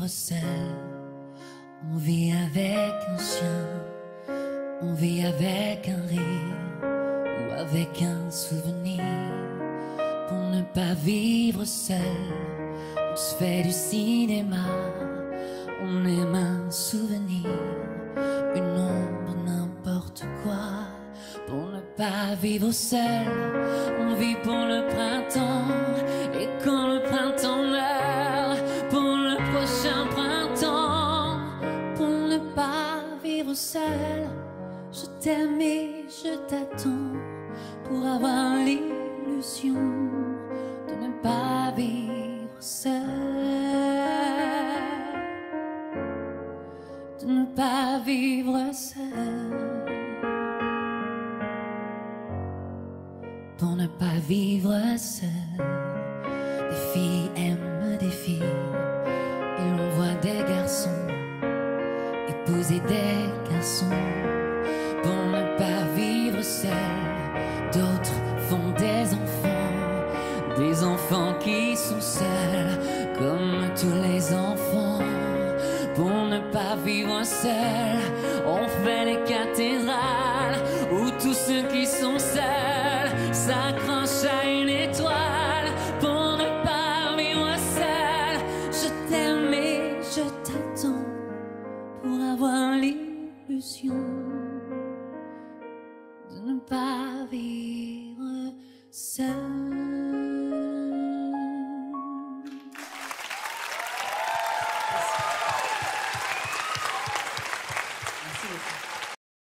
vivre seul. On vit avec un chien, on vit avec un rire ou avec un souvenir. Pour ne pas vivre seul, on se fait du cinéma, on aime un souvenir, une ombre, n'importe quoi. Pour ne pas vivre seul, on vit pour le printemps. Et quand le printemps meurt, pour le prochain printemps. Pour ne pas vivre seul, je t'aime et je t'attends. Pour avoir l'illusion de ne pas vivre seul, de ne pas vivre seul. Pour ne pas vivre seul, des filles aiment des filles, et l'on voit des garçons épouser des garçons. Pour ne pas vivre seul, d'autres font des enfants qui sont seuls, comme tous les enfants. Pour ne pas vivre seul, on fait des cathédrales où tous ceux qui sont seuls s'accrochent à une étoile. Pour ne pas vivre seul, je t'aime et je t'attends. Pour avoir l'illusion de ne pas vivre seul.